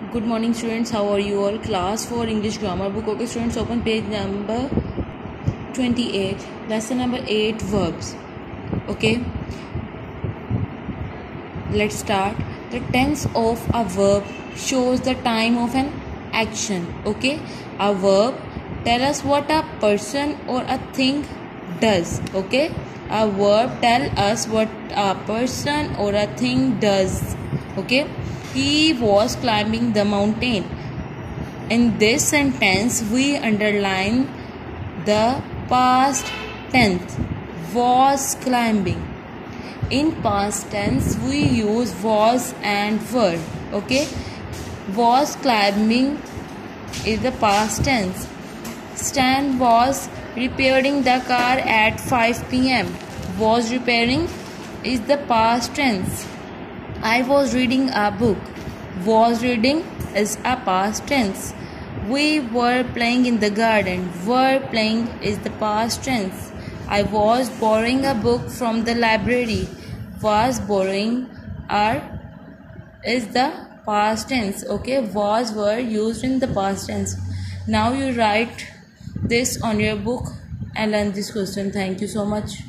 Good morning students, how are you all? Class 4 English grammar book. Okay students, open page number 28, lesson number 8, verbs. Okay, let's start. The tense of a verb shows the time of an action. Okay, a verb tell us what a person or a thing does. Okay, a verb tell us what a person or a thing does. Okay, he was climbing the mountain. In this sentence, we underline the past tense, was climbing. In past tense, we use was and were. Okay, was climbing is the past tense. Stan was repairing the car at 5 p.m. Was repairing is the past tense. I was reading a book. Was reading is a past tense. We were playing in the garden. Were playing is the past tense. I was borrowing a book from the library. Was borrowing is the past tense. Okay, was were used in the past tense. Now you write this on your book and learn this question. Thank you so much.